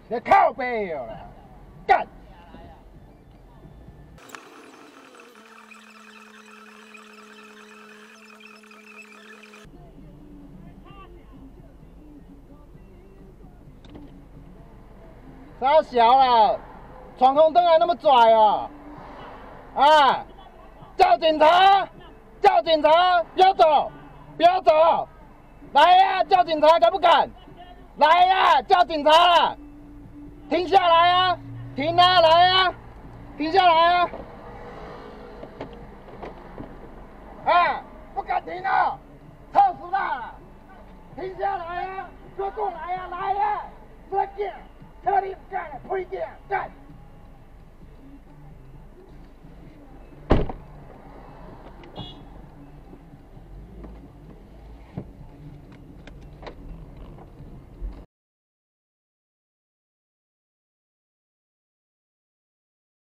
你靠背哦啦，干！傻小啦，闯红灯还那么拽哦！啊！叫警察！叫警察！不要走！不要走！来呀！叫警察，敢不敢？来呀！叫警察了！停下来啊！停啊！来呀！停下来啊！啊！不敢停啊！臭死了！停下来啊！给我过来呀！来呀！不要紧，车你干，推进干！